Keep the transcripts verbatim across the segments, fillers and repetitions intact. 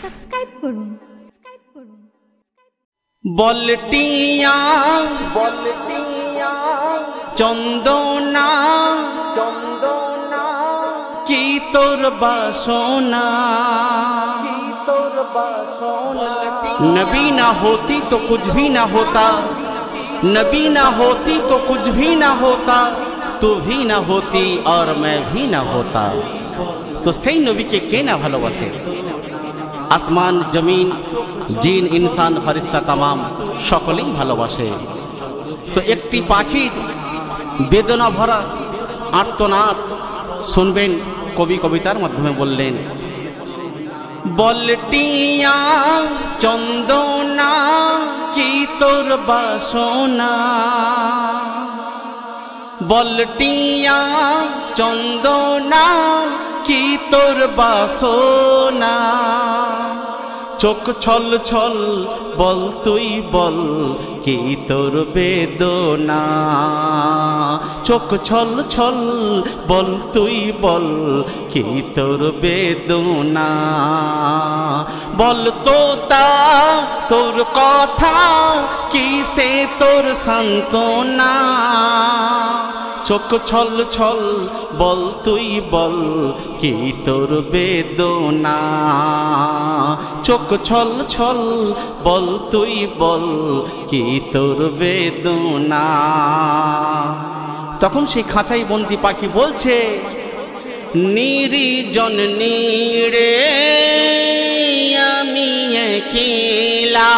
Subscribe করুন subscribe করুন বলটিয়া বলটিয়া চন্দনা চন্দনা কি তোর বাসনা কি তোর বাসনা नबी ना होती तो कुछ भी ना होता नबी ना होती तो कुछ भी ना होता तू भी ना होती और मैं भी ना होता तो सही नबी के के ना ভালোবাসে আসমান জমিন জিন ইনসান ফেরেশতা तमाम সকলেই ভালোবাসে তো একটি পাখির বেদনা ভরা আর্তনাদ শুনবেন কবি কবিতার মাধ্যমে বললেন বলটিয়া চন্দনা কি তোর বাসনা বলটিয়া চন্দনা কি তোর বাসনা চোখ ছল ছল বল তুই বল কি তোর বেদনা চোখ ছল ছল বল তুই বল কি তোর বেদনা বল তো তা তোর কথা কি সে তোর সান্তনা চোখ ছল ছল বল তুই বল কি তোর বেদনা চোখ ছল ছল বল তুই বল কি তোর বেদনা তখন সেই খাঁচাই বন্দি পাখি বলছে নির্জন নিড়ে আমি একলা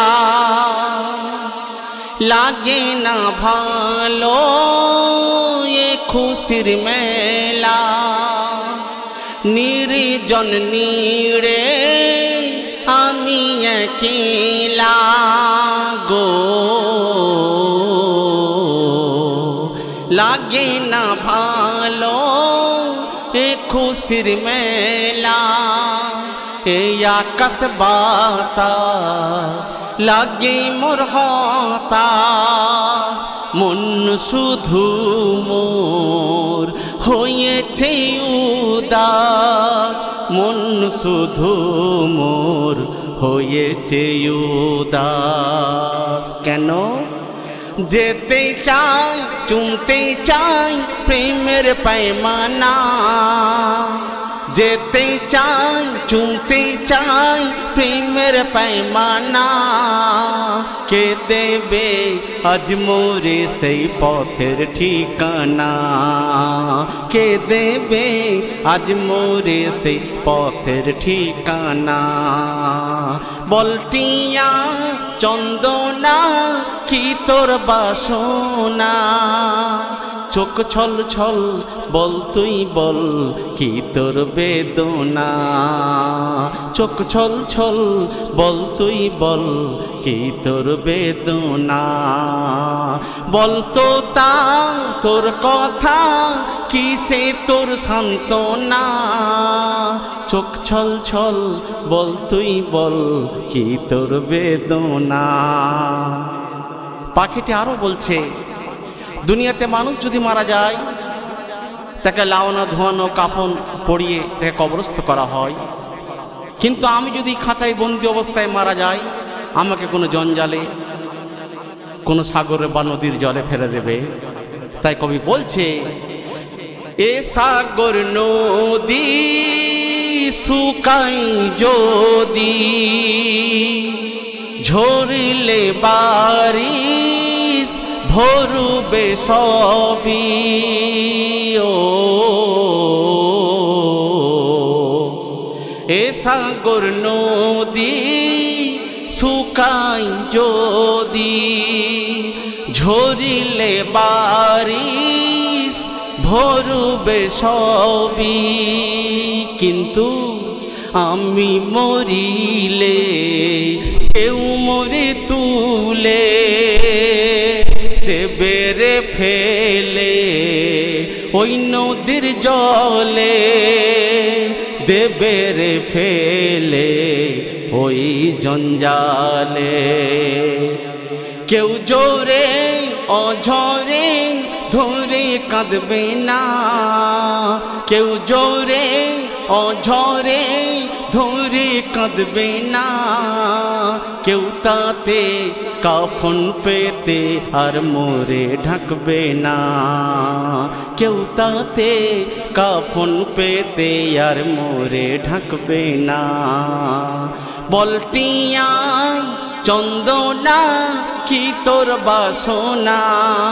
লাগে না ভালো এ খুশির মেলা নির্জন নিড়ে আমি একলা গো লাগে না ভালো এ খুশির মেলা এই আকাশ বাতাস লাগে মোর হতাশ মন শুধু মোর হয়েছে উদাস মন শুধু মোর হয়েছে উদাস কেন যেতে চাই চুমতে চাই প্রেমের पैमाना যেতে চাই চুমতে চাই প্রেমের पैमाना কে দেবে আজ মোরে সেই পথের ঠিকানা কে দেবে আজ মোরে সেই পথের ঠিকানা বলটিয়া চন্দনা কি তোর বাসনা চোখ ছল ছল বল তুই বল কি তোর বেদনা চোখ ছল ছল বল তুই বল কি তোর বেদনা বল তো তা তোর কথা কি সে তোর সান্তনা চোখ ছল ছল বল তুই বল কি তোর বেদনা পাখিটি আরো বলছে দুনিয়াতে মানুষ যদি মারা যায় তাকে লাওনা ধোয়ানো কাফন পরিয়ে তাকে কবরস্থ করা হয় কিন্তু আমি যদি খাঁচায় বন্দি অবস্থায় মারা যাই আমাকে কোনো জঞ্জালে কোনো সাগরে বা নদীর জলে ফেলে দেবে তাই কবি বলছে এ সাগর নদী শুকাই যদি ঝরিলে বারিশ ভরবে সবই ও এ সাগর নদী শুকাই যদি ঝরিলে বারিশ ভরবে সবই কিন্তু আমি মরিলে কেউ মরে তুলে দেবে রে ফেলে ওই নদীর জলে দেবে রে ফেলে ওই জঞ্জালে কেউ জোরে অঝরে ধরে কাঁদবে না কেউ জোরে অঝরে ধরে কাঁদবে না, কেউ তাতে কাফন পেতে আর মোরে ঢাকবে না, কেউ তাতে কাফন পেতে আর মোরে ঢাকবে না। বলটিয়ায় চন্দনা কি তোর বাসনা,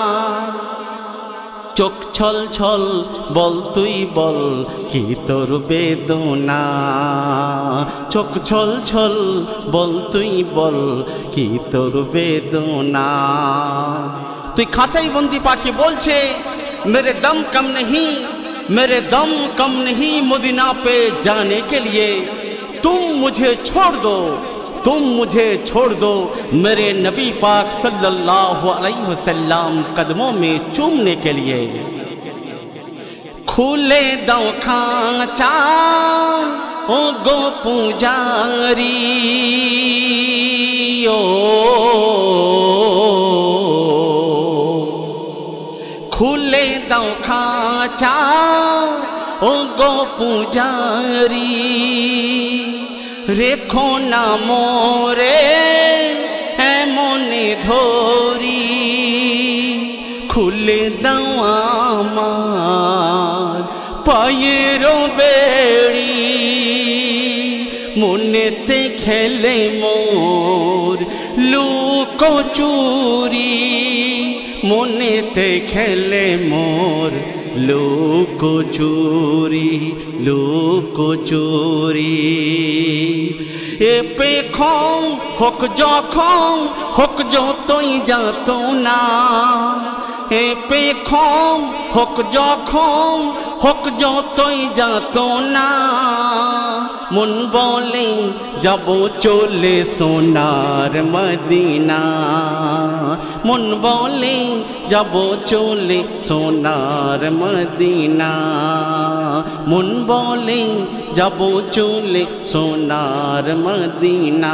চোখ ছল ছল বল তুই বল কি তোর বেদনা, চোখ ছল ছল বল তুই বল কি তোর বেদনা। তুই খাঁচাই বন্দি পাখি বলছে मेरे दम कम नहीं, मेरे दम कम नहीं मदीना पे जाने के लिए, तुम मुझे छोड़ दो, तुम मुझे छोड़ दो मेरे नबी पाक सल्लल्लाहु अलैहि वसल्लम कदमों में चूमने के लिए। खुले दो खांचा ओ गो पुजारी, ओ खुले दो खांचा ओ गो पुजारी, रेखो ना मोरे एमने धोरी, खुले दाओ आमार पायेरो बेड़ी, मुनेते खेले मोर लुको चूरी, मुनेते खेले मोर लुको चूरी, लुको चूरी। ए पेखों होक जोखों होक जो तोई जातो ना, ए पेखों होक जोखों होक जो तोई जातो ना, मुन बोले जाबो चोले सोनार मदीना, मुन बोले जाबो चोले सोनार मदीना, मुन बोले जाबो चोले सोनार मदीना।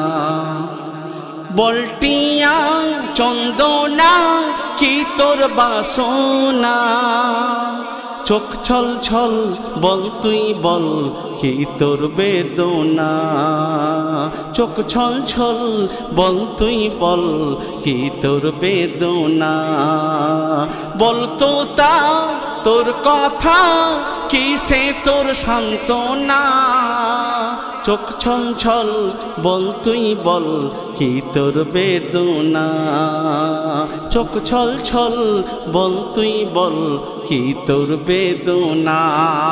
বলটিয়া চন্দনা কি তোর বাসনা, চোখ ছল ছল বল তুই বল কি তোর বেদনা, চোখ ছল ছল বল তুই বল কি তোর বেদনা। বল তো তা তোর কথা কি সে তোর সান্ত্বনা, চোখ ছল ছল বল তুই বল কি তোর বেদনা, চোখ ছল ছল বল তুই বল কি তোর বেদনা।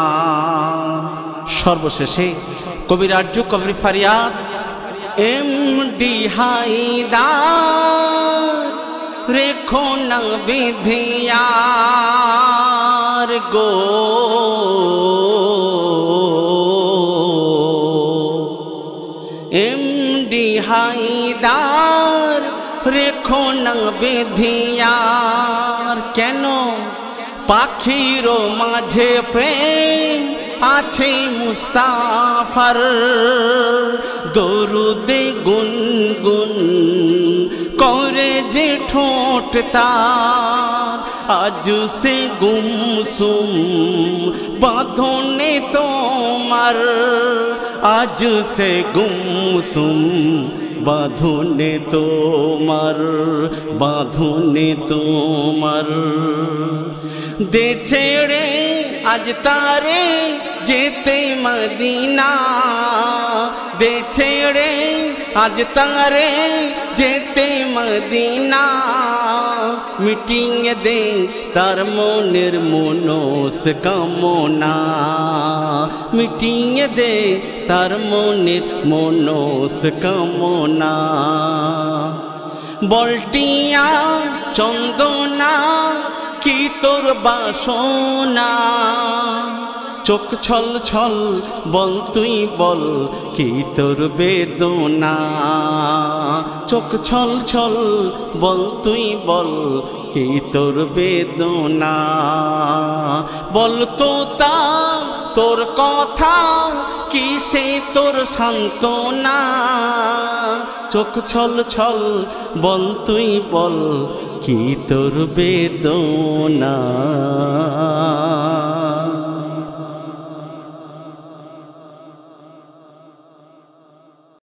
সর্বশেষে কবিরাজ্য কবি ফারিয়াদ এম ডি হায়দার, রেখো না বিধিয়ার গো, এম ডি হায়দার রেখো না বিধিয়ার। কেন পাখির মাঝে প্রেম আছে মুস্তাফার, দরুদে গুনগুন করে যে ঠোঁট তার, আজ সে গুমসুম বাঁধনে তোমার, আজ সে গুমসুম বাঁধনে তোমার, বাঁধনে তোমার। দে ছেড়ে আজ তারে যেতে মদিনা, দে ছেড়ে আজ তারে যেতে মদিনা, মিটিয়ে দে তার মনের মনস কামনা, মিটিয়ে দে তার মনের মনস কামনা। বলটিয়া চন্দনা কি তোর বাসনা, চোখ ছল ছল বল তুই বল কি তোর বেদনা, চোখ ছল ছল বল তুই বল কি তোর বেদনা। বল তো তা তোর কথা কি সে তোর সান্ত্বনা, চোখ ছল ছল বল তুই বল কি তোর বেদনা।